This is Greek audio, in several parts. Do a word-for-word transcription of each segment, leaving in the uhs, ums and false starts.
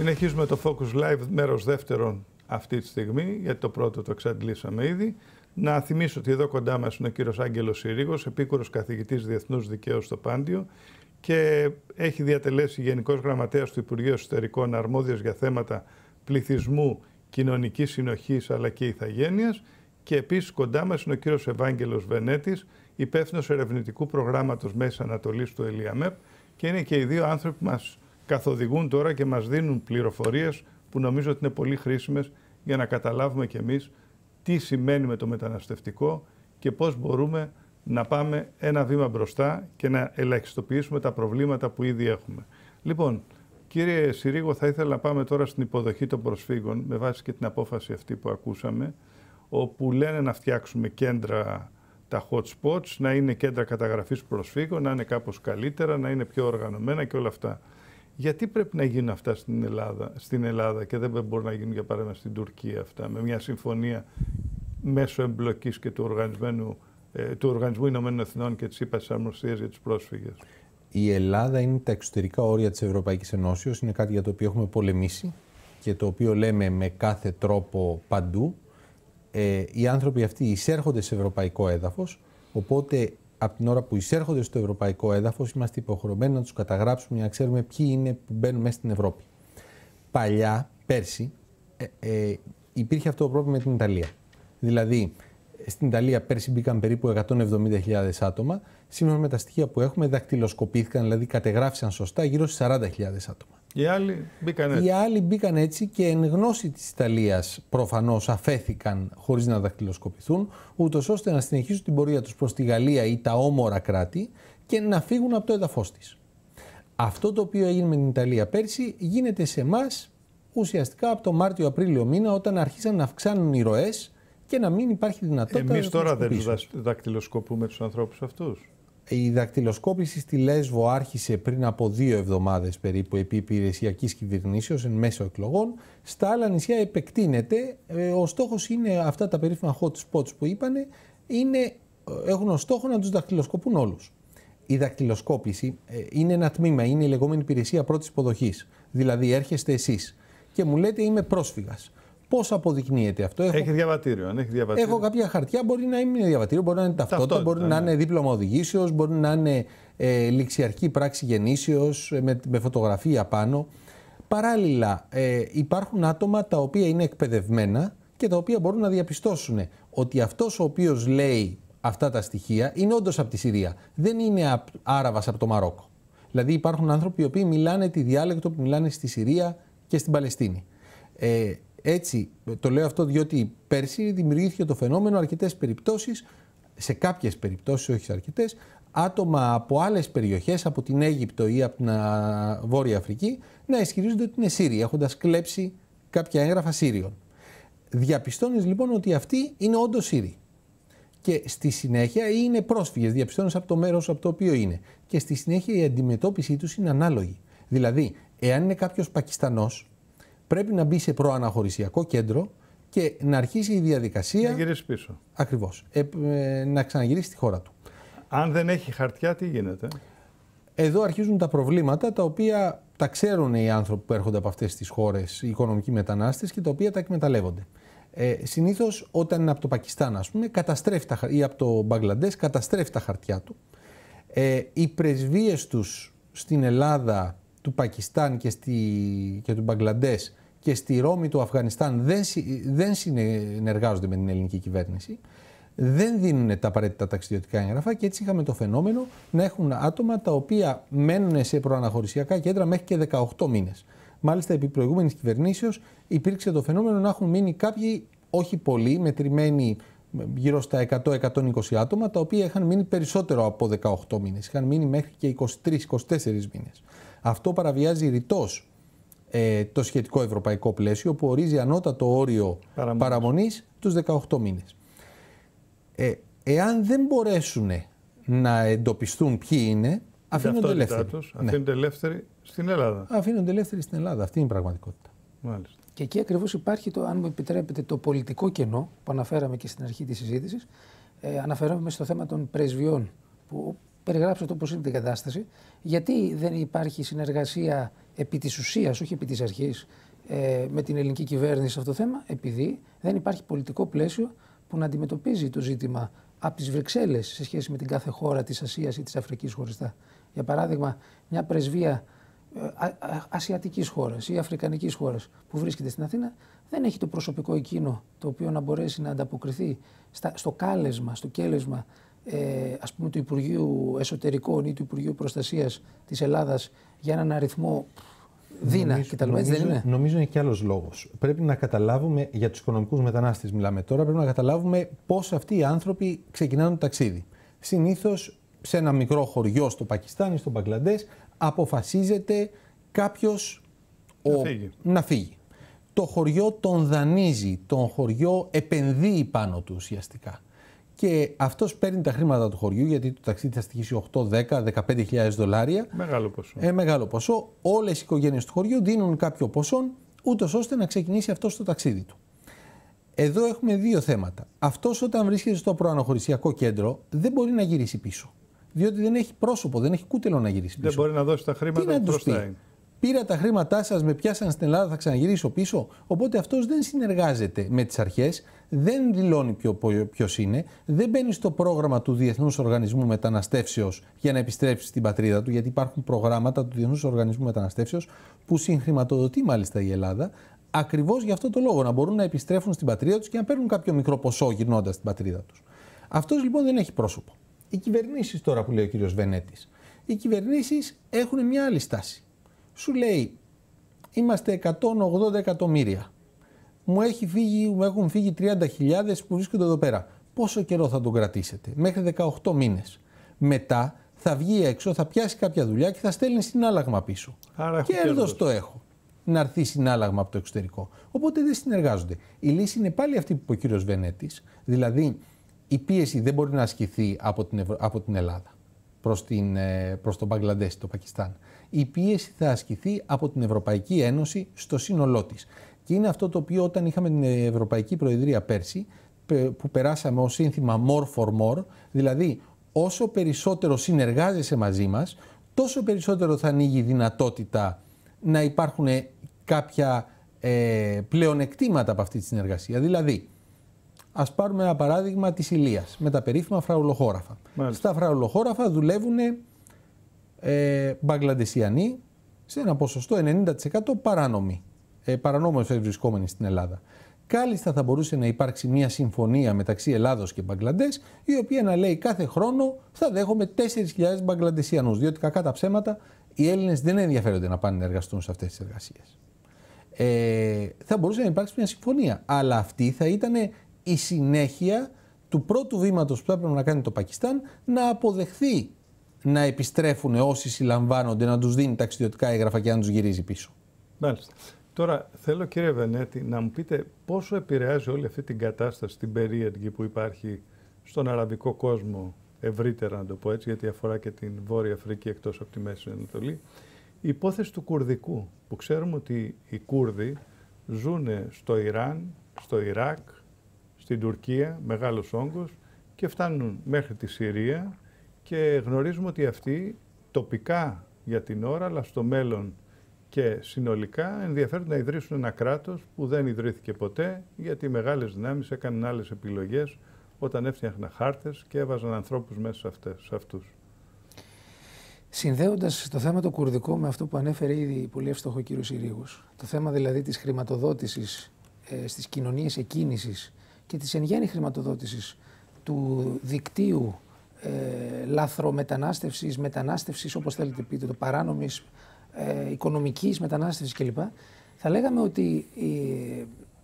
Συνεχίζουμε το Focus Live, μέρος δεύτερον αυτή τη στιγμή, γιατί το πρώτο το εξαντλήσαμε ήδη. Να θυμίσω ότι εδώ κοντά μας είναι ο κύριος Άγγελος Συρίγος, επίκουρος καθηγητής Διεθνούς Δικαίου στο Πάντιο και έχει διατελέσει Γενικός Γραμματέας του Υπουργείου Εσωτερικών, αρμόδιος για θέματα πληθυσμού, κοινωνικής συνοχής αλλά και ηθαγένειας. Και επίσης κοντά μας είναι ο κύριος Ευάγγελος Βενέτης, υπεύθυνος ερευνητικού προγράμματος Μέσης Ανατολής του ΕΛΙΑΜΕΠ, και είναι και οι δύο άνθρωποι που μας καθοδηγούν τώρα και μας δίνουν πληροφορίες που νομίζω ότι είναι πολύ χρήσιμες για να καταλάβουμε κι εμείς τι σημαίνει με το μεταναστευτικό και πώς μπορούμε να πάμε ένα βήμα μπροστά και να ελαχιστοποιήσουμε τα προβλήματα που ήδη έχουμε. Λοιπόν, κύριε Συρίγο, θα ήθελα να πάμε τώρα στην υποδοχή των προσφύγων, με βάση και την απόφαση αυτή που ακούσαμε, όπου λένε να φτιάξουμε κέντρα, τα hot spots, να είναι κέντρα καταγραφής προσφύγων, να είναι κάπως καλύτερα, να είναι πιο οργανωμένα και όλα αυτά. Γιατί πρέπει να γίνουν αυτά στην Ελλάδα, στην Ελλάδα και δεν μπορούν να γίνουν για παράδειγμα στην Τουρκία αυτά, με μια συμφωνία μέσω εμπλοκής και του Οργανισμού, ε, του Οργανισμού Ηνωμένων Εθνών και της ΥΠΑ Αρμοστίας για τους πρόσφυγες? Η Ελλάδα είναι τα εξωτερικά όρια της Ευρωπαϊκής Ενώσεως, είναι κάτι για το οποίο έχουμε πολεμήσει και το οποίο λέμε με κάθε τρόπο παντού. Ε, οι άνθρωποι αυτοί εισέρχονται σε ευρωπαϊκό έδαφος, οπότε από την ώρα που εισέρχονται στο ευρωπαϊκό έδαφος είμαστε υποχρεωμένοι να τους καταγράψουμε για να ξέρουμε ποιοι είναι που μπαίνουν μέσα στην Ευρώπη. Παλιά, πέρσι, ε, ε, υπήρχε αυτό το πρόβλημα με την Ιταλία. Δηλαδή, στην Ιταλία πέρσι μπήκαν περίπου εκατόν εβδομήντα χιλιάδες άτομα. Σύμφωνα με τα στοιχεία που έχουμε, δακτυλοσκοπήθηκαν, δηλαδή κατεγράφησαν σωστά γύρω στις σαράντα χιλιάδες άτομα. Οι άλλοι μπήκαν έτσι. Οι άλλοι μπήκαν έτσι και εν γνώση της Ιταλίας προφανώς αφέθηκαν χωρίς να δακτυλοσκοπηθούν, ούτως ώστε να συνεχίσουν την πορεία τους προς τη Γαλλία ή τα όμορα κράτη και να φύγουν από το έδαφος της. Αυτό το οποίο έγινε με την Ιταλία πέρσι γίνεται σε εμάς ουσιαστικά από το Μάρτιο-Απρίλιο μήνα, όταν άρχισαν να αυξάνουν οι ροές και να μην υπάρχει δυνατότητα. Εμείς τώρα δεν τους δακτυλοσκοπούμε τους ανθρώπους αυτούς? Η δακτυλοσκόπηση στη Λέσβο άρχισε πριν από δύο εβδομάδες περίπου επί υπηρεσιακής κυβερνήσεως εν μέσω εκλογών. Στα άλλα νησιά επεκτείνεται. Ο στόχος είναι αυτά τα περίφημα hot spots που είπανε, είναι, έχουν ως στόχο να τους δακτυλοσκοπούν όλους. Η δακτυλοσκόπηση είναι ένα τμήμα, είναι η λεγόμενη υπηρεσία πρώτης υποδοχής. Δηλαδή έρχεστε εσείς και μου λέτε είμαι πρόσφυγας. Πώς αποδεικνύεται αυτό? Έχω... Έχει διαβατήριο, αν έχει διαβατήριο. Έχω κάποια χαρτιά, μπορεί να είναι διαβατήριο, μπορεί να είναι ταυτότητα, μπορεί ναι. να είναι δίπλωμα οδηγήσεως, μπορεί να είναι ε, ληξιαρχική πράξη γεννήσεως με, με φωτογραφία πάνω. Παράλληλα, ε, υπάρχουν άτομα τα οποία είναι εκπαιδευμένα και τα οποία μπορούν να διαπιστώσουν ότι αυτός ο οποίος λέει αυτά τα στοιχεία είναι όντως από τη Συρία. Δεν είναι Άραβας από το Μαρόκο. Δηλαδή υπάρχουν άνθρωποι οι οποίοι μιλάνε τη διάλεκτο που μιλάνε στη Συρία και στην Παλαιστίνη. Ε, Έτσι, το λέω αυτό διότι πέρσι δημιουργήθηκε το φαινόμενο αρκετές περιπτώσεις, σε κάποιες περιπτώσεις, όχι σε αρκετές, άτομα από άλλες περιοχές, από την Αίγυπτο ή από την Βόρεια Αφρική, να ισχυρίζονται ότι είναι Σύριοι, έχοντας κλέψει κάποια έγγραφα Σύριων. Διαπιστώνεις λοιπόν ότι αυτοί είναι όντως Σύριοι. Και στη συνέχεια είναι πρόσφυγες, διαπιστώνεις από το μέρος από το οποίο είναι. Και στη συνέχεια η αντιμετώπιση τους είναι ανάλογη. Δηλαδή, εάν είναι κάποιος Πακιστανός, πρέπει να μπει σε προαναχωρησιακό κέντρο και να αρχίσει η διαδικασία. Να γυρίσει πίσω. Ακριβώς. Ε, ε, να ξαναγυρίσει στη χώρα του. Αν δεν έχει χαρτιά, τι γίνεται? Εδώ αρχίζουν τα προβλήματα τα οποία τα ξέρουν οι άνθρωποι που έρχονται από αυτές τις χώρες, οι οικονομικοί μετανάστες, και τα οποία τα εκμεταλλεύονται. Ε, συνήθως, όταν είναι από το Πακιστάν, ας πούμε, καταστρέφει τα, ή από το Μπαγκλαντές, καταστρέφει τα χαρτιά του. Ε, οι πρεσβείες τους στην Ελλάδα, του Πακιστάν και, στη, και του Μπαγκλαντές και στη Ρώμη του Αφγανιστάν δεν, δεν συνεργάζονται με την ελληνική κυβέρνηση, δεν δίνουν τα απαραίτητα ταξιδιωτικά έγγραφα και έτσι είχαμε το φαινόμενο να έχουν άτομα τα οποία μένουν σε προαναχωρησιακά κέντρα μέχρι και δεκαοκτώ μήνες. Μάλιστα, επί προηγούμενης κυβερνήσεως υπήρξε το φαινόμενο να έχουν μείνει κάποιοι, όχι πολλοί, μετρημένοι γύρω στα εκατό με εκατόν είκοσι άτομα, τα οποία είχαν μείνει περισσότερο από δεκαοκτώ μήνες. Είχαν μείνει μέχρι και είκοσι τρεις με είκοσι τέσσερις μήνες. Αυτό παραβιάζει ρητός ε, το σχετικό ευρωπαϊκό πλαίσιο που ορίζει ανώτατο όριο παραμονής, παραμονής τους δεκαοκτώ μήνες. Ε, εάν δεν μπορέσουν να εντοπιστούν ποιοι είναι, αφήνονται ελεύθεροι. Τους, αφήνονται ναι. ελεύθεροι στην Ελλάδα. Αφήνονται ελεύθεροι στην Ελλάδα. Αυτή είναι η πραγματικότητα. Μάλιστα. Και εκεί ακριβώς υπάρχει, το, αν μου επιτρέπετε, το πολιτικό κενό που αναφέραμε και στην αρχή της συζήτησης. Ε, αναφέραμε στο θέμα των πρεσβειών, που περιγράψατε όπως είναι την κατάσταση. Γιατί δεν υπάρχει συνεργασία επί της ουσίας, όχι επί της αρχής, ε, με την ελληνική κυβέρνηση σε αυτό το θέμα? Επειδή δεν υπάρχει πολιτικό πλαίσιο που να αντιμετωπίζει το ζήτημα από τις Βρυξέλλες σε σχέση με την κάθε χώρα της Ασίας ή της Αφρικής χωριστά. Για παράδειγμα, μια πρεσβεία α, α, ασιατικής χώρας ή αφρικανικής χώρας που βρίσκεται στην Αθήνα δεν έχει το προσωπικό εκείνο το οποίο να μπορέσει να ανταποκριθεί στα, στο κάλεσμα, στο κέλεσμα ε, ας πούμε του Υπουργείου Εσωτερικών ή του Υπουργείου Προστασίας της Ελλάδας για έναν αριθμό δίνα κτλ. Νομίζω, δεν είναι. νομίζω είναι και άλλος λόγος. Πρέπει να καταλάβουμε, για τους οικονομικούς μετανάστες μιλάμε τώρα, πρέπει να καταλάβουμε πώς αυτοί οι άνθρωποι ξεκινάνε το ταξίδι. Συνήθως σε ένα μικρό χωριό στο Πακιστάν ή στο Μπαγκλαντές αποφασίζεται κάποιος να, ο... φύγει. να φύγει. Το χωριό τον δανείζει, το χωριό επενδύει πάνω του ουσιαστικά. Και αυτός παίρνει τα χρήματα του χωριού, γιατί το ταξίδι θα στοιχήσει οκτώ, δέκα, δεκαπέντε χιλιάδες δολάρια. Μεγάλο ποσό. Ε, μεγάλο ποσό. Όλες οι οικογένειες του χωριού δίνουν κάποιο ποσό, ούτως ώστε να ξεκινήσει αυτό το ταξίδι του. Εδώ έχουμε δύο θέματα. Αυτός όταν βρίσκεται στο προαναχωρησιακό κέντρο δεν μπορεί να γυρίσει πίσω. Διότι δεν έχει πρόσωπο, δεν έχει κούτελο να γυρίσει πίσω. Δεν μπορεί να δώσει τα χρήματα που προστάει. Πήρα τα χρήματά σας, με πιάσαν στην Ελλάδα, θα ξαναγυρίσω πίσω. Οπότε αυτός δεν συνεργάζεται με τις αρχές, δεν δηλώνει ποιος είναι, δεν μπαίνει στο πρόγραμμα του Διεθνούς Οργανισμού Μεταναστεύσεως για να επιστρέψει στην πατρίδα του, γιατί υπάρχουν προγράμματα του Διεθνούς Οργανισμού Μεταναστεύσεως που συγχρηματοδοτεί μάλιστα η Ελλάδα, ακριβώς για αυτό το λόγο, να μπορούν να επιστρέφουν στην πατρίδα τους και να παίρνουν κάποιο μικρό ποσό γυρνώντας στην πατρίδα τους. Αυτός λοιπόν δεν έχει πρόσωπο. Οι κυβερνήσεις τώρα που λέει ο κύριος Βενέτης, οι κυβερνήσεις έχουν μια άλλη στάση. Σου λέει, είμαστε εκατόν ογδόντα εκατομμύρια. Μου, έχει φύγει, μου έχουν φύγει τριάντα χιλιάδες που βρίσκονται εδώ πέρα. Πόσο καιρό θα τον κρατήσετε? Μέχρι δεκαοκτώ μήνες. Μετά θα βγει έξω, θα πιάσει κάποια δουλειά και θα στέλνει συνάλλαγμα πίσω. Κέρδος το έχω. Να έρθει συνάλλαγμα από το εξωτερικό. Οπότε δεν συνεργάζονται. Η λύση είναι πάλι αυτή που είπε ο κύριος Βενέτης. Δηλαδή, η πίεση δεν μπορεί να ασκηθεί από την, Ευρω... από την Ελλάδα προς, την, προς το Μπαγκλαντές, το Πακιστάν. Η πίεση θα ασκηθεί από την Ευρωπαϊκή Ένωση στο σύνολό της. Και είναι αυτό το οποίο όταν είχαμε την Ευρωπαϊκή Προεδρία πέρσι, που περάσαμε ως σύνθημα more for more, δηλαδή όσο περισσότερο συνεργάζεσαι μαζί μας, τόσο περισσότερο θα ανοίγει η δυνατότητα να υπάρχουν κάποια ε, πλεονεκτήματα από αυτή τη συνεργασία. Δηλαδή, ας πάρουμε ένα παράδειγμα της Ηλίας, με τα περίφημα φραουλοχώραφα. Στα φραουλοχώραφα δουλεύουν ε, Μπαγκλαντεσιανοί σε ένα ποσοστό ενενήντα τοις εκατό παράνομοι, ε, παρανόμως βρισκόμενοι στην Ελλάδα. Κάλλιστα θα μπορούσε να υπάρξει μια συμφωνία μεταξύ Ελλάδος και Μπαγκλαντές, η οποία να λέει κάθε χρόνο θα δέχομαι τέσσερις χιλιάδες Μπαγκλαντεσιανούς, διότι κακά τα ψέματα οι Έλληνες δεν ενδιαφέρονται να πάνε να εργαστούν σε αυτές τις εργασίες. Ε, θα μπορούσε να υπάρξει μια συμφωνία, αλλά αυτή θα ήταν η συνέχεια του πρώτου βήματος που θα έπρεπε να κάνει το Πακιστάν, να αποδεχθεί να επιστρέφουν όσοι συλλαμβάνονται, να τους δίνει ταξιδιωτικά έγγραφα και να τους γυρίζει πίσω. Μάλιστα. Τώρα θέλω, κύριε Βενέτη, να μου πείτε πόσο επηρεάζει όλη αυτή την κατάσταση, την περίεργη που υπάρχει στον αραβικό κόσμο ευρύτερα, να το πω έτσι, γιατί αφορά και την Βόρεια Αφρική εκτός από τη Μέση Ανατολή, η υπόθεση του Κουρδικού, που ξέρουμε ότι οι Κούρδοι ζουν στο Ιράν, στο Ιράκ, στην Τουρκία, μεγάλος όγκος, και φτάνουν μέχρι τη Συρία και γνωρίζουμε ότι αυτοί τοπικά για την ώρα, αλλά στο μέλλον και συνολικά ενδιαφέρονται να ιδρύσουν ένα κράτος που δεν ιδρύθηκε ποτέ, γιατί οι μεγάλες δυνάμεις έκαναν άλλες επιλογές όταν έφτιαχναν χάρτες και έβαζαν ανθρώπους μέσα σε, αυτές, σε αυτούς. Συνδέοντας το θέμα το κουρδικό με αυτό που ανέφερε ήδη πολύ εύστοχο ο κύριος Συρίγος, το θέμα δηλαδή της χρηματοδότησης ε, στις κοινωνίες εκκίνησης και της εν γέννη χρηματοδότησης του δικτύου ε, λάθρομετανάστευσης, μετανάστευσης, όπως θέλετε πείτε, το παράνομης, ε, οικονομικής μετανάστευσης κλπ. Θα λέγαμε ότι ε,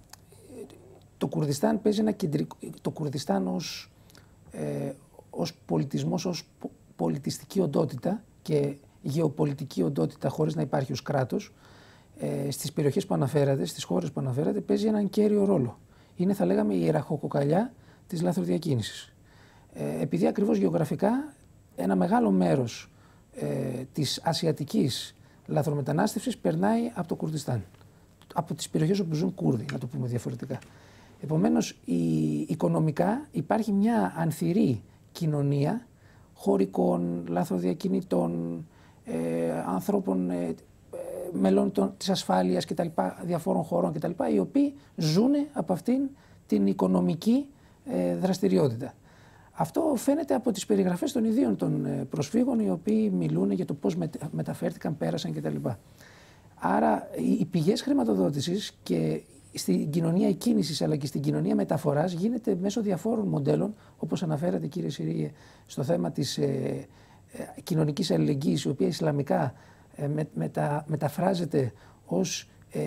το Κουρδιστάν παίζει ένα κεντρικό, το Κουρδιστάν ως, ε, ως πολιτισμός, ως πολιτιστική οντότητα και γεωπολιτική οντότητα χωρίς να υπάρχει ως κράτος, ε, στις περιοχές που αναφέρατε, στις χώρες που αναφέρατε, παίζει έναν κέριο ρόλο. Είναι, θα λέγαμε, η ραχοκοκαλιά της λαθροδιακίνησης. Ε, επειδή ακριβώς γεωγραφικά ένα μεγάλο μέρος ε, της ασιατικής λαθρομετανάστευσης περνάει από το Κουρδιστάν. Από τις περιοχές όπου ζουν Κούρδοι, να το πούμε διαφορετικά. Επομένως, η, οικονομικά υπάρχει μια ανθυρή κοινωνία χωρικών, λαθροδιακινητών, ε, ανθρώπων, ε, μελών των, της ασφάλειας κτλ, διαφόρων χωρών κτλ, οι οποίοι ζουν από αυτήν την οικονομική ε, δραστηριότητα. Αυτό φαίνεται από τις περιγραφές των ιδίων των προσφύγων, οι οποίοι μιλούν για το πώς μεταφέρθηκαν, πέρασαν κτλ. Άρα οι πηγές χρηματοδότησης και στην κοινωνία εκκίνησης αλλά και στην κοινωνία μεταφοράς γίνεται μέσω διαφόρων μοντέλων, όπως αναφέρατε κύριε Συρίγε, στο θέμα της ε, ε, κοινωνικής αλληλεγγύης, η οποία ισλαμικά ε, με, μετα, μεταφράζεται ως ε,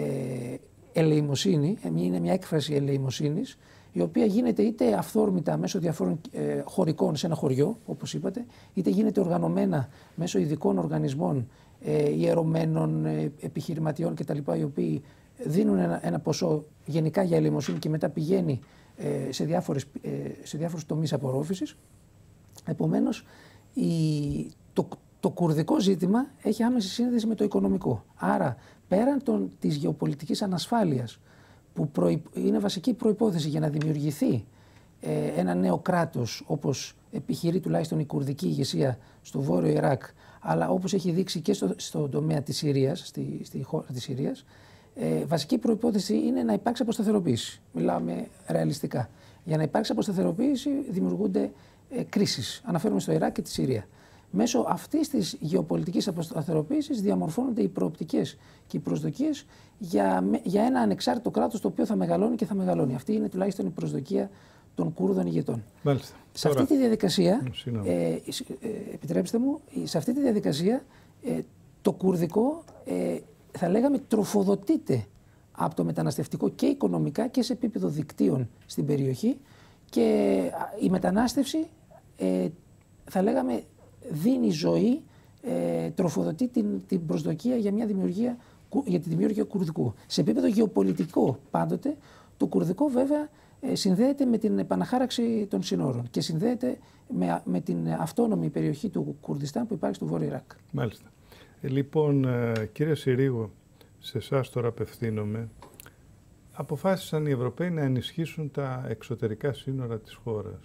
ελεημοσύνη, είναι μια έκφραση ελεημοσύνης, η οποία γίνεται είτε αυθόρμητα μέσω διαφόρων ε, χωρικών σε ένα χωριό, όπως είπατε, είτε γίνεται οργανωμένα μέσω ειδικών οργανισμών, ε, ιερωμένων, ε, επιχειρηματιών κτλ., οι οποίοι δίνουν ένα, ένα ποσό γενικά για ελεημοσύνη και μετά πηγαίνει ε, σε, διάφορες, ε, σε διάφορους τομείς απορρόφησης. Επομένως, η, το, το κουρδικό ζήτημα έχει άμεση σύνδεση με το οικονομικό. Άρα, πέραν των, της γεωπολιτικής ανασφάλειας, που προϋ... είναι βασική προϋπόθεση για να δημιουργηθεί ε, ένα νέο κράτος, όπως επιχειρεί τουλάχιστον η κουρδική ηγεσία στο βόρειο Ιράκ, αλλά όπως έχει δείξει και στο, στο τομέα της Συρίας, στη, στη χώρα της Συρίας, ε, βασική προϋπόθεση είναι να υπάρξει αποσταθεροποίηση. Μιλάμε ρεαλιστικά. Για να υπάρξει αποσταθεροποίηση δημιουργούνται ε, κρίσεις. Αναφέρομαι στο Ιράκ και τη Συρία. Μέσω αυτής της γεωπολιτικής αποσταθεροποίησης διαμορφώνονται οι προοπτικές και οι προσδοκίες για, για ένα ανεξάρτητο κράτος το οποίο θα μεγαλώνει και θα μεγαλώνει. Αυτή είναι τουλάχιστον η προσδοκία των Κούρδων ηγετών. Μάλιστα. Σε αυτή τη διαδικασία, ε, ε, επιτρέψτε μου, σε αυτή τη διαδικασία ε, το κουρδικό ε, θα λέγαμε τροφοδοτείται από το μεταναστευτικό και οικονομικά και σε επίπεδο δικτύων στην περιοχή, και η μετανάστευση ε, θα λέγαμε δίνει ζωή, ε, τροφοδοτεί την, την προσδοκία για, μια δημιουργία, για τη δημιουργία κουρδικού. Σε επίπεδο γεωπολιτικό πάντοτε, το κουρδικό βέβαια ε, συνδέεται με την επαναχάραξη των συνόρων και συνδέεται με, με την αυτόνομη περιοχή του Κουρδιστάν που υπάρχει στο Βόρειο Ιράκ. Μάλιστα. Ε, λοιπόν, ε, κύριε Συρίγο, σε εσάς τώρα απευθύνομαι. Αποφάσισαν οι Ευρωπαίοι να ενισχύσουν τα εξωτερικά σύνορα της χώρας.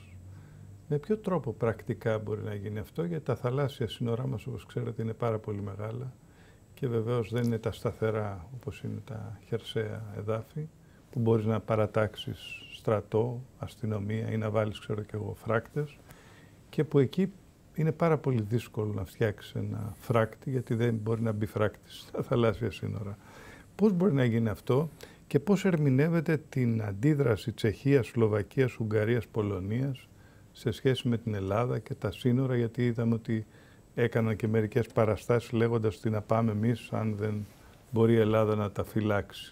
Με ποιο τρόπο πρακτικά μπορεί να γίνει αυτό, γιατί τα θαλάσσια σύνορά μας, όπως ξέρετε, είναι πάρα πολύ μεγάλα και βεβαίως δεν είναι τα σταθερά όπως είναι τα χερσαία εδάφη, που μπορείς να παρατάξεις στρατό, αστυνομία ή να βάλεις, ξέρω και εγώ, φράκτες, και που εκεί είναι πάρα πολύ δύσκολο να φτιάξεις ένα φράκτη, γιατί δεν μπορεί να μπει φράκτης στα θαλάσσια σύνορα. Πώς μπορεί να γίνει αυτό και πώς ερμηνεύεται την αντίδραση Τσεχίας, Σλοβακίας, Ουγγαρίας, Πολωνίας σε σχέση με την Ελλάδα και τα σύνορα, γιατί είδαμε ότι έκαναν και μερικές παραστάσεις λέγοντας τι να πάμε εμείς αν δεν μπορεί η Ελλάδα να τα φυλάξει.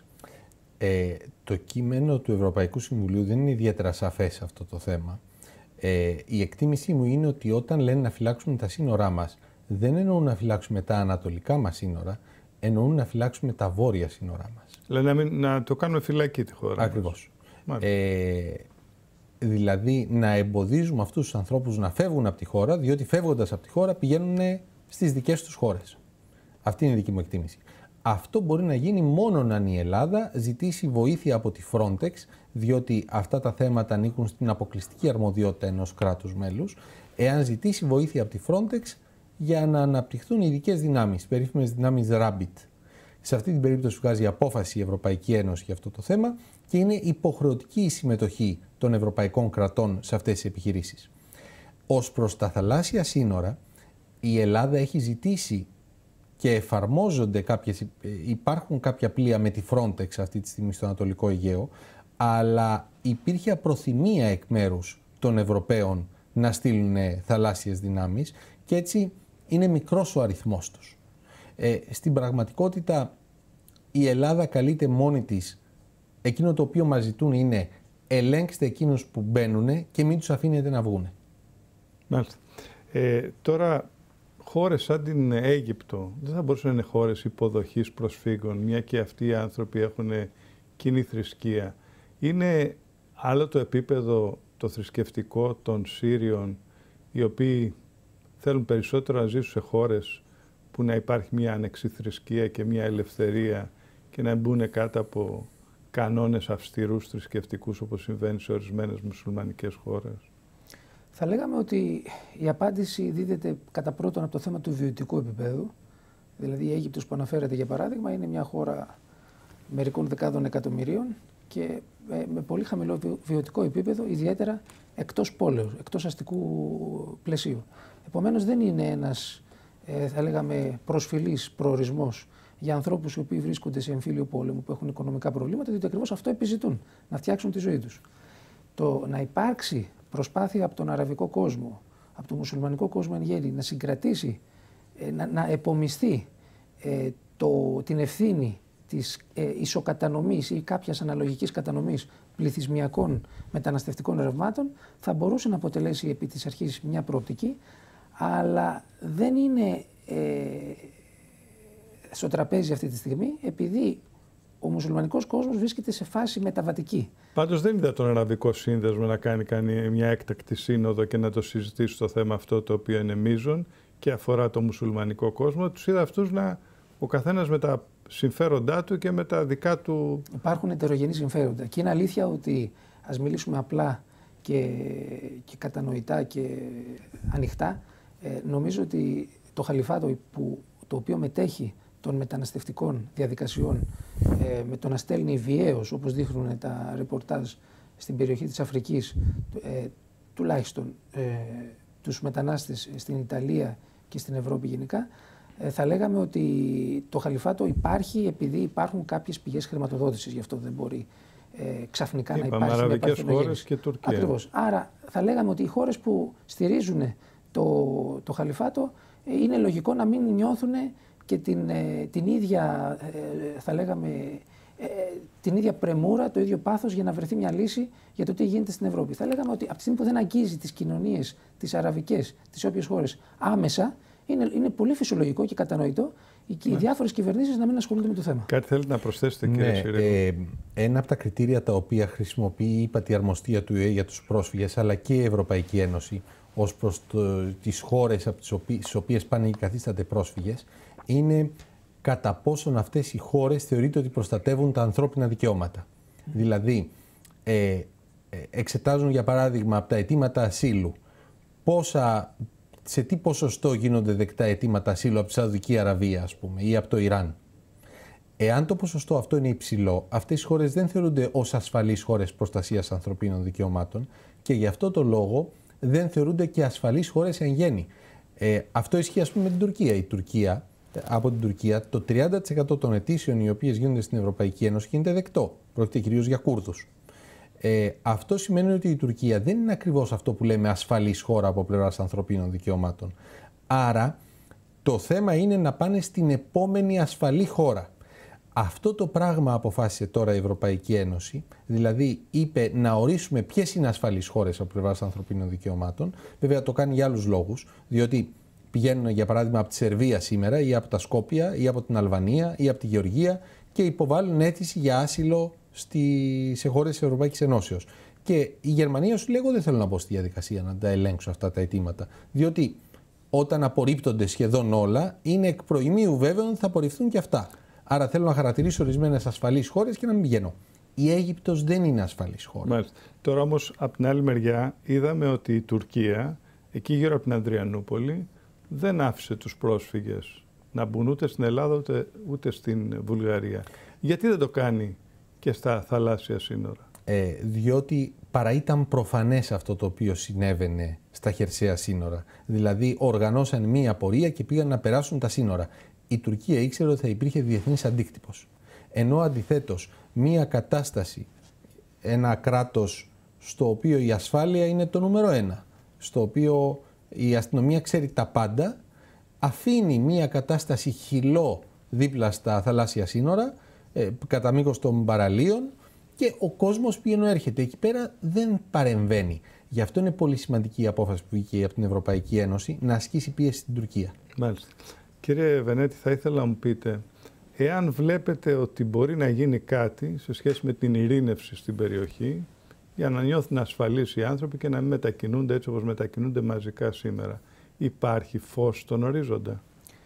Ε, το κείμενο του Ευρωπαϊκού Συμβουλίου δεν είναι ιδιαίτερα σαφές σε αυτό το θέμα. Ε, η εκτίμησή μου είναι ότι όταν λένε να φυλάξουμε τα σύνορά μας, δεν εννοούν να φυλάξουμε τα ανατολικά μας σύνορα, εννοούν να φυλάξουμε τα βόρεια σύνορά μας. Λένε να, μην, να το κάνουμε φυλακή τη χώρα. Ακριβώς. Ε, δηλαδή να εμποδίζουμε αυτούς τους ανθρώπους να φεύγουν από τη χώρα, διότι φεύγοντας από τη χώρα πηγαίνουν στις δικές τους χώρες. Αυτή είναι η δική μου εκτίμηση. Αυτό μπορεί να γίνει μόνο αν η Ελλάδα ζητήσει βοήθεια από τη Frontex, διότι αυτά τα θέματα ανήκουν στην αποκλειστική αρμοδιότητα ενός κράτους μέλους, εάν ζητήσει βοήθεια από τη Frontex για να αναπτυχθούν ειδικές δυνάμεις, περίφημες δυνάμεις Rabbit. Σε αυτή την περίπτωση βγάζει απόφαση η Ευρωπαϊκή Ένωση για αυτό το θέμα και είναι υποχρεωτική η συμμετοχή των ευρωπαϊκών κρατών σε αυτές τις επιχειρήσεις. Ως προς τα θαλάσσια σύνορα, η Ελλάδα έχει ζητήσει και εφαρμόζονται κάποιες, υπάρχουν κάποια πλοία με τη Frontex αυτή τη στιγμή στο Ανατολικό Αιγαίο, αλλά υπήρχε απροθυμία εκ μέρους των Ευρωπαίων να στείλουν θαλάσσιες δυνάμεις και έτσι είναι μικρός ο αριθμός τους. Ε, στην πραγματικότητα η Ελλάδα καλείται μόνη της, εκείνο το οποίο μας ζητούν είναι ελέγξτε εκείνους που μπαίνουν και μην τους αφήνετε να βγουν. Μάλιστα. Ε, τώρα χώρες σαν την Αίγυπτο δεν θα μπορούσαν να είναι χώρες υποδοχής προσφύγων, μια και αυτοί οι άνθρωποι έχουν κοινή θρησκεία. Είναι άλλο το επίπεδο το θρησκευτικό των Σύριων, οι οποίοι θέλουν περισσότερο να ζήσουν σε χώρες που να υπάρχει μια άνεξη θρησκεία και μια ελευθερία και να μπουν κάτω από κανόνες αυστηρούς θρησκευτικούς όπως συμβαίνει σε ορισμένες μουσουλμανικές χώρες. Θα λέγαμε ότι η απάντηση δίδεται κατά πρώτον από το θέμα του βιωτικού επίπεδου. Δηλαδή η Αίγυπτος που αναφέρεται για παράδειγμα είναι μια χώρα μερικών δεκάδων εκατομμυρίων και με πολύ χαμηλό βιωτικό επίπεδο, ιδιαίτερα εκτός πόλεως, εκτός αστικού πλαισίου. Επομένως δεν είναι ένας, θα λέγαμε, προσφυλής προορισμός για ανθρώπους οι οποίοι βρίσκονται σε εμφύλιο πόλεμο, που έχουν οικονομικά προβλήματα, διότι ακριβώς αυτό επιζητούν, να φτιάξουν τη ζωή τους. Το να υπάρξει προσπάθεια από τον αραβικό κόσμο, από τον μουσουλμανικό κόσμο εν γέννη, να συγκρατήσει, να, να επομιστεί ε, το, την ευθύνη της ε, ισοκατανομής ή κάποιας αναλογικής κατανομής πληθυσμιακών μεταναστευτικών ρευμάτων, θα μπορούσε να αποτελέσει επί της αρχής μια προοπτική, αλλά δεν είναι ε, στο τραπέζι αυτή τη στιγμή, επειδή ο μουσουλμανικός κόσμος βρίσκεται σε φάση μεταβατική. Πάντως δεν είδα τον Αραβικό Σύνδεσμο να κάνει, κάνει μια έκτακτη σύνοδο και να το συζητήσει το θέμα αυτό, το οποίο είναι μείζον και αφορά το μουσουλμανικό κόσμο. Τους είδα αυτούς να, ο καθένας με τα συμφέροντά του και με τα δικά του... Υπάρχουν ετερογενή συμφέροντα και είναι αλήθεια ότι, ας μιλήσουμε απλά και, και κατανοητά και ανοιχτά, ε, νομίζω ότι το χαλιφάτο που, το οποίο μετέχει των μεταναστευτικών διαδικασιών ε, με το να στέλνει βιαίως, όπως δείχνουν τα ρεπορτάζ στην περιοχή της Αφρικής, ε, τουλάχιστον ε, τους μετανάστες στην Ιταλία και στην Ευρώπη γενικά, ε, θα λέγαμε ότι το χαλιφάτο υπάρχει επειδή υπάρχουν κάποιες πηγές χρηματοδότησης, γι' αυτό δεν μπορεί ε, ξαφνικά Είπαμε, να υπάρχει μια αραβικές χώρες και Τουρκία. Ακριβώς. Άρα θα λέγαμε ότι οι χώρες που στηρίζουν το, το χαλιφάτο ε, είναι λογικό να μην νιώθουν και την, ε, την ίδια, ε, θα λέγαμε, ε, την ίδια πρεμούρα, το ίδιο πάθος για να βρεθεί μια λύση για το τι γίνεται στην Ευρώπη. Θα λέγαμε ότι από τη στιγμή που δεν αγγίζει τις κοινωνίες, τις αραβικές, τις όποιες χώρες άμεσα, είναι, είναι πολύ φυσιολογικό και κατανοητό οι, ναι. οι διάφορες κυβερνήσεις να μην ασχολούνται με το θέμα. Κάτι θέλετε να προσθέσετε, κύριε ναι, Συρίγο? Ε, ένα από τα κριτήρια τα οποία χρησιμοποιεί η υπατιαρμοστία του ΙΕ για τους πρόσφυγες, αλλά και η Ευρωπαϊκή Ένωση, ως προς το, τις χώρες από τις οποίες, τις οποίες πάνε και καθίστανται πρόσφυγες, είναι κατά πόσον αυτές οι χώρες θεωρείται ότι προστατεύουν τα ανθρώπινα δικαιώματα. Mm. Δηλαδή, ε, εξετάζουν για παράδειγμα από τα αιτήματα ασύλου πόσα, σε τι ποσοστό γίνονται δεκτά αιτήματα ασύλου από τη Σαουδική Αραβία, ας πούμε, ή από το Ιράν. Εάν το ποσοστό αυτό είναι υψηλό, αυτές οι χώρες δεν θεωρούνται ως ασφαλείς χώρες προστασίας ανθρωπίνων δικαιωμάτων και γι' αυτό το λόγο δεν θεωρούνται και ασφαλείς χώρες εν γέννη. Ε, αυτό ισχύει, ας πούμε, με την Τουρκία. Η Τουρκία, από την Τουρκία, το τριάντα τοις εκατό των αιτήσεων οι οποίες γίνονται στην Ευρωπαϊκή Ένωση γίνεται δεκτό. Πρόκειται κυρίως για Κούρδους. Ε, αυτό σημαίνει ότι η Τουρκία δεν είναι ακριβώς αυτό που λέμε ασφαλής χώρα από πλευράς ανθρωπίνων δικαιωμάτων. Άρα, το θέμα είναι να πάνε στην επόμενη ασφαλή χώρα. Αυτό το πράγμα αποφάσισε τώρα η Ευρωπαϊκή Ένωση, δηλαδή είπε να ορίσουμε ποιες είναι ασφαλείς χώρες από πλευράς ανθρωπίνων δικαιωμάτων. Βέβαια το κάνει για άλλους λόγους, διότι πηγαίνουν για παράδειγμα από τη Σερβία σήμερα ή από τα Σκόπια ή από την Αλβανία ή από τη Γεωργία και υποβάλλουν αίτηση για άσυλο στη, σε χώρες της Ευρωπαϊκής Ενώσεως. Και η Γερμανία σου λέει: εγώ δεν θέλω να μπω στη διαδικασία να τα ελέγξω αυτά τα αιτήματα, διότι όταν απορρίπτονται σχεδόν όλα, είναι εκ προημίου βέβαιο ότι θα απορριφθούν και αυτά. Άρα θέλω να χαρακτηρίσω ορισμένες ασφαλείς χώρες και να μην πηγαίνω. Η Αίγυπτος δεν είναι ασφαλής χώρα. Μάλιστα. Τώρα όμως από την άλλη μεριά είδαμε ότι η Τουρκία, εκεί γύρω από την Ανδριανούπολη, δεν άφησε τους πρόσφυγες να μπουν ούτε στην Ελλάδα ούτε, ούτε στην Βουλγαρία. Γιατί δεν το κάνει και στα θαλάσσια σύνορα? Ε, διότι παρά ήταν προφανές αυτό το οποίο συνέβαινε στα χερσαία σύνορα. Δηλαδή οργανώσαν μία πορεία και πήγαν να περάσουν τα σύνορα. Η Τουρκία ήξερε ότι θα υπήρχε διεθνής αντίκτυπος. Ενώ αντιθέτως μία κατάσταση, ένα κράτος στο οποίο η ασφάλεια είναι το νούμερο ένα, στο οποίο η αστυνομία ξέρει τα πάντα, αφήνει μία κατάσταση χυλό δίπλα στα θαλάσσια σύνορα, ε, κατά μήκος των παραλίων, και ο κόσμος πήγαινε έρχεται. Εκεί πέρα δεν παρεμβαίνει. Γι' αυτό είναι πολύ σημαντική η απόφαση που βγήκε από την Ευρωπαϊκή Ένωση να ασκήσει πίεση στην Τουρκία. Μάλιστα. Κύριε Βενέτη, θα ήθελα να μου πείτε, εάν βλέπετε ότι μπορεί να γίνει κάτι σε σχέση με την ειρήνευση στην περιοχή, για να νιώθουν ασφαλείς οι άνθρωποι και να μην μετακινούνται έτσι όπως μετακινούνται μαζικά σήμερα, υπάρχει φως στον ορίζοντα?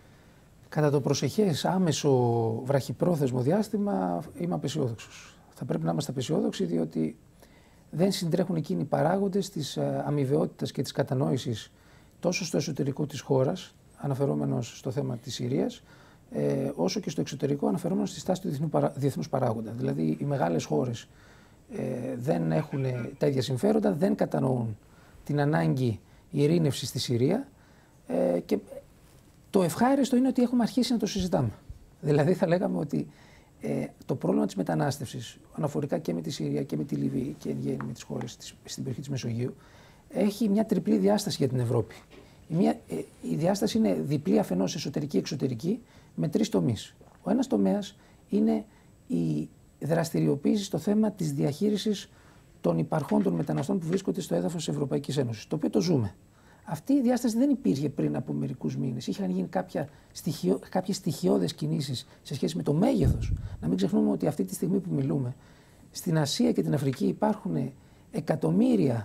Κατά το προσεχές άμεσο βραχυπρόθεσμο διάστημα είμαι απεσιόδοξος. Θα πρέπει να είμαστε απεσιόδοξοι, διότι δεν συντρέχουν εκείνοι οι παράγοντες της αμοιβαιότητας και της κατανόησης τόσο στο εσωτερικό της χώρας, αναφερόμενος στο θέμα της Συρίας, ε, όσο και στο εξωτερικό, αναφερόμενος στη στάση του διεθνούς παράγοντα. Δηλαδή, οι μεγάλες χώρες ε, δεν έχουν τα ίδια συμφέροντα, δεν κατανοούν την ανάγκη ειρήνευσης στη Συρία ε, και το ευχάριστο είναι ότι έχουμε αρχίσει να το συζητάμε. Δηλαδή, θα λέγαμε ότι ε, το πρόβλημα της μετανάστευσης, αναφορικά και με τη Συρία και με τη Λιβύη και εν γέννη με τις χώρες της, στην περιοχή της Μεσογείου, έχει μια τριπλή διάσταση για την Ευρώπη. Η, μια, ε, η διάσταση είναι διπλή, αφενός εσωτερική-εξωτερική, με τρεις τομείς. Ο ένας τομέας είναι η δραστηριοποίηση στο θέμα της διαχείρισης των υπαρχόντων μεταναστών που βρίσκονται στο έδαφος της Ευρωπαϊκής Ένωσης, το οποίο το ζούμε. Αυτή η διάσταση δεν υπήρχε πριν από μερικούς μήνες. Είχαν γίνει κάποια στοιχειο, κάποιες στοιχειώδες κινήσεις σε σχέση με το μέγεθος. Να μην ξεχνούμε ότι αυτή τη στιγμή που μιλούμε, στην Ασία και την Αφρική υπάρχουν εκατομμύρια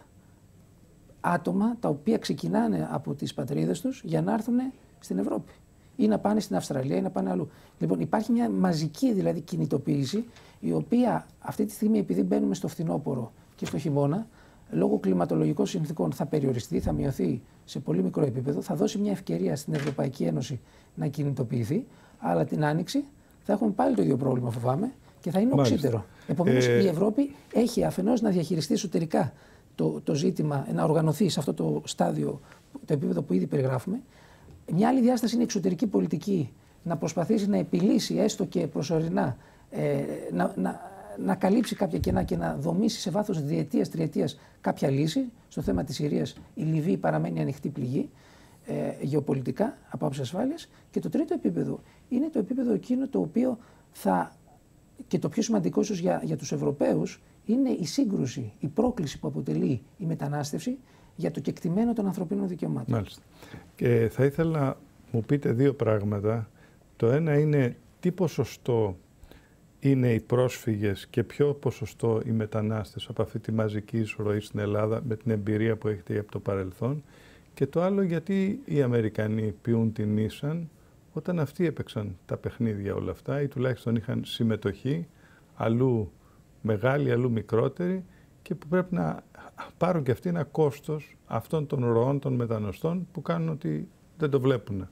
άτομα τα οποία ξεκινάνε από τις πατρίδες τους για να έρθουν στην Ευρώπη. Ή να πάνε στην Αυστραλία ή να πάνε αλλού. Λοιπόν, υπάρχει μια μαζική δηλαδή κινητοποίηση, η οποία αυτή τη στιγμή, επειδή μπαίνουμε στο φθινόπωρο και στο χειμώνα, λόγω κλιματολογικών συνθήκων θα περιοριστεί, θα μειωθεί σε πολύ μικρό επίπεδο, θα δώσει μια ευκαιρία στην Ευρωπαϊκή Ένωση να κινητοποιηθεί, αλλά την Άνοιξη θα έχουμε πάλι το ίδιο πρόβλημα, φοβάμαι, και θα είναι οξύτερο. Επομένως, ε... η Ευρώπη έχει αφενός να διαχειριστεί εσωτερικά το, το ζήτημα, να οργανωθεί σε αυτό το στάδιο, το επίπεδο που ήδη περιγράφουμε. Μια άλλη διάσταση είναι η εξωτερική πολιτική, να προσπαθήσει να επιλύσει έστω και προσωρινά, ε, να, να, να καλύψει κάποια κενά και να δομήσει σε βάθος διετίας, τριετίας κάποια λύση. Στο θέμα της Συρίας η Λιβύη παραμένει ανοιχτή πληγή ε, γεωπολιτικά από άψη ασφάλειας. Και το τρίτο επίπεδο είναι το επίπεδο εκείνο το οποίο θα, και το πιο σημαντικό ίσως για, για τους Ευρωπαίους, είναι η σύγκρουση, η πρόκληση που αποτελεί η μετανάστευση για το κεκτημένο των ανθρωπίνων δικαιωμάτων. Μάλιστα. Και θα ήθελα να μου πείτε δύο πράγματα. Το ένα είναι τι ποσοστό είναι οι πρόσφυγες και ποιο ποσοστό οι μετανάστες από αυτή τη μαζική εισρωή στην Ελλάδα με την εμπειρία που έχετε από το παρελθόν. Και το άλλο, γιατί οι Αμερικανοί πιούν την Νίσαν όταν αυτοί έπαιξαν τα παιχνίδια όλα αυτά ή τουλάχιστον είχαν συμμετοχή, αλλού μεγάλη, αλλού μικρότερη, και που πρέπει να πάρουν και αυτοί ένα κόστος αυτών των ροών των μεταναστών που κάνουν ότι δεν το βλέπουν.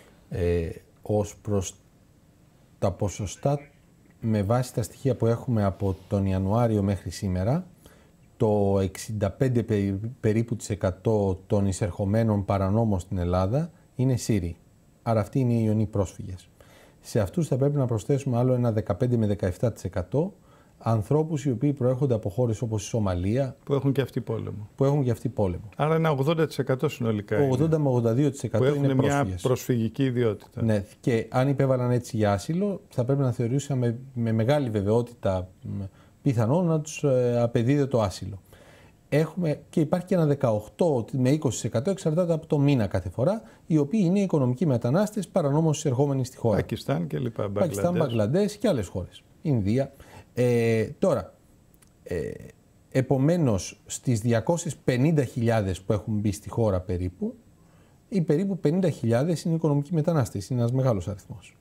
Ε, ως προς τα ποσοστά, με βάση τα στοιχεία που έχουμε από τον Ιανουάριο μέχρι σήμερα, το εξήντα πέντε περίπου της εκατό των εισερχομένων παρανόμων στην Ελλάδα είναι Σύριοι. Άρα αυτοί είναι οι ιονοί πρόσφυγες. Σε αυτούς θα πρέπει να προσθέσουμε άλλο ένα δεκαπέντε με δεκαεπτά τοις εκατό ανθρώπους οι οποίοι προέρχονται από χώρες όπως η Σομαλία. Που έχουν και αυτοί πόλεμο. Που έχουν και αυτοί πόλεμο. Άρα ένα ογδόντα τοις εκατό συνολικά. ογδόντα με ογδόντα δύο τοις εκατό που έχουν είναι πρόσφυγες. Μια προσφυγική ιδιότητα. Ναι, και αν υπέβαλαν έτσι για άσυλο, θα πρέπει να θεωρούσαμε με μεγάλη βεβαιότητα πιθανόν να τους απεδίδεται το άσυλο. Έχουμε, και υπάρχει και ένα δεκαοκτώ με είκοσι τοις εκατό, εξαρτάται από το μήνα κάθε φορά, οι οποίοι είναι οικονομικοί μετανάστες παρανόμως εισερχόμενοι στη χώρα. Πακιστάν και λοιπά. Πακιστάν, Μπαγκλαντές και άλλες χώρες. Ινδία. Ε, τώρα, ε, επομένως στις διακόσιες πενήντα χιλιάδες που έχουν μπει στη χώρα περίπου, οι περίπου πενήντα χιλιάδες είναι οικονομικοί μετανάστες. Είναι ένας μεγάλος αριθμός.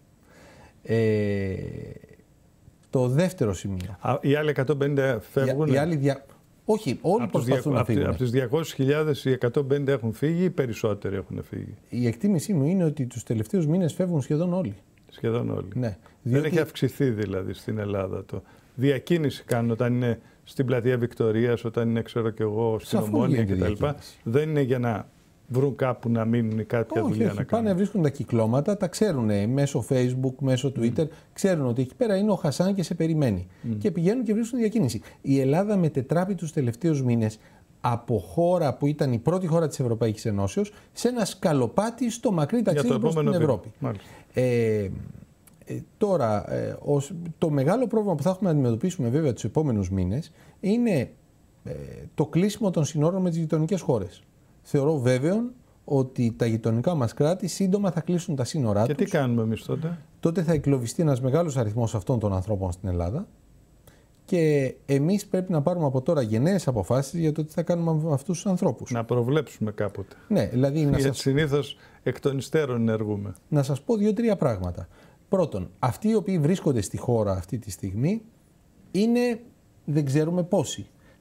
Ε, το δεύτερο σημείο. Α, οι άλλοι εκατόν πενήντα φεύγουν. Οι, οι άλλοι δια... Όχι, όλοι προσπαθούν να φύγουν. Από τις διακόσιες χιλιάδες οι εκατόν πενήντα έχουν φύγει ή περισσότεροι έχουν φύγει? Η εκτίμησή μου είναι ότι τους τελευταίους μήνες φεύγουν σχεδόν όλοι. Σχεδόν όλοι. Ναι, διότι... Δεν έχει αυξηθεί δηλαδή στην Ελλάδα το. Διακίνηση κάνουν όταν είναι στην πλατεία Βικτωρίας, όταν είναι, ξέρω κι εγώ, στην Ομόνια κτλ. Δεν είναι για να βρουν κάπου να μείνουν ή κάποια όχι, δουλειά όχι, να κάνουν. Πάνε, βρίσκουν τα κυκλώματα, τα ξέρουν μέσω Facebook, μέσω Twitter. Mm. Ξέρουν ότι εκεί πέρα είναι ο Χασάν και σε περιμένει. Mm. Και πηγαίνουν και βρίσκουν διακίνηση. Η Ελλάδα μετετράπη τους τελευταίους μήνες από χώρα που ήταν η πρώτη χώρα της Ευρωπαϊκής Ενώσεως σε ένα σκαλοπάτι στο μακρύ ταξίδι προς την Ευρώπη. Ε, Ε, τώρα, ε, ως, το μεγάλο πρόβλημα που θα έχουμε να αντιμετωπίσουμε βέβαια τους επόμενους μήνες είναι ε, το κλείσιμο των συνόρων με τις γειτονικές χώρες. Θεωρώ βέβαιο ότι τα γειτονικά μας κράτη σύντομα θα κλείσουν τα σύνορά τους. Και τι κάνουμε εμείς τότε? Τότε θα εκλοβιστεί ένας μεγάλος αριθμός αυτών των ανθρώπων στην Ελλάδα και εμείς πρέπει να πάρουμε από τώρα γενναίες αποφάσεις για το τι θα κάνουμε με αυτούς τους ανθρώπους. Να προβλέψουμε κάποτε. Ναι, δηλαδή να Γιατί σας... συνήθως εκ των υστέρων ενεργούμε. Να σας πω δύο-τρία πράγματα. Πρώτον, αυτοί οι οποίοι βρίσκονται στη χώρα αυτή τη στιγμή είναι, δεν ξέρουμε πόσοι.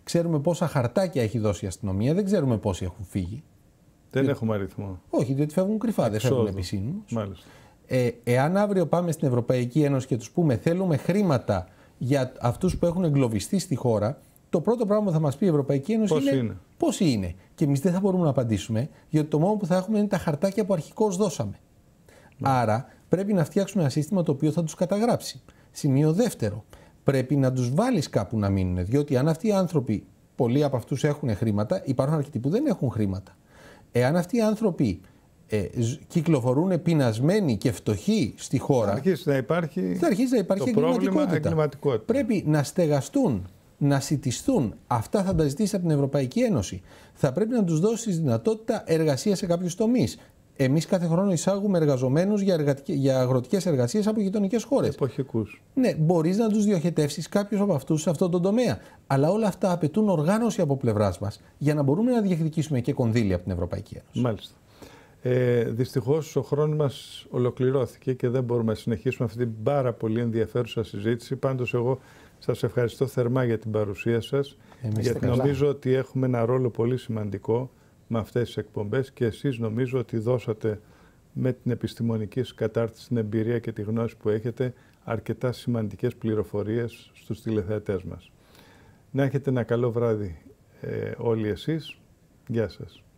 Ξέρουμε πόσα χαρτάκια έχει δώσει η αστυνομία, δεν ξέρουμε πόσοι έχουν φύγει. Δεν διότι... έχουμε αριθμό. Όχι, διότι φεύγουν κρυφά, δεν φεύγουν επισήμως. Μάλιστα. Ε, εάν αύριο πάμε στην Ευρωπαϊκή Ένωση και τους πούμε θέλουμε χρήματα για αυτούς που έχουν εγκλωβιστεί στη χώρα, το πρώτο πράγμα που θα μας πει η Ευρωπαϊκή Ένωση πώς είναι, είναι πόσοι είναι. Και εμείς δεν θα μπορούμε να απαντήσουμε, γιατί το μόνο που θα έχουμε είναι τα χαρτάκια που αρχικώς δώσαμε. Ναι. Άρα πρέπει να φτιάξουμε ένα σύστημα το οποίο θα τους καταγράψει. Σημείο δεύτερο, πρέπει να τους βάλεις κάπου να μείνουν, διότι αν αυτοί οι άνθρωποι, πολλοί από αυτούς έχουν χρήματα, υπάρχουν αρκετοί που δεν έχουν χρήματα. Εάν αυτοί οι άνθρωποι ε, κυκλοφορούν πεινασμένοι και φτωχοί στη χώρα, θα αρχίσει να υπάρχει, θα αρχίσει να υπάρχει εγκληματικότητα. εγκληματικότητα. Πρέπει να στεγαστούν, να σιτιστούν. Αυτά θα τα ζητήσει από την Ευρωπαϊκή Ένωση. Θα πρέπει να τους δώσεις δυνατότητα εργασία σε κάποιους τομείς. Εμείς κάθε χρόνο εισάγουμε εργαζομένους για, εργατικές, για αγροτικές εργασίες από γειτονικές χώρες. Εποχικούς. Ναι, μπορείς να τους διοχετεύσεις κάποιους από αυτούς σε αυτόν τον τομέα. Αλλά όλα αυτά απαιτούν οργάνωση από πλευράς μας για να μπορούμε να διεκδικήσουμε και κονδύλια από την Ευρωπαϊκή Ένωση. Μάλιστα. Ε, δυστυχώς ο χρόνος μας ολοκληρώθηκε και δεν μπορούμε να συνεχίσουμε αυτή την πάρα πολύ ενδιαφέρουσα συζήτηση. Πάντως εγώ σας ευχαριστώ θερμά για την παρουσία σας. Εμείς γιατί νομίζω ότι έχουμε ένα ρόλο πολύ σημαντικό με αυτές τις εκπομπές και εσείς νομίζω ότι δώσατε με την επιστημονική σας κατάρτιση, την εμπειρία και τη γνώση που έχετε αρκετά σημαντικές πληροφορίες στους τηλεθεατές μας. Να έχετε ένα καλό βράδυ ε, όλοι εσείς. Γεια σας.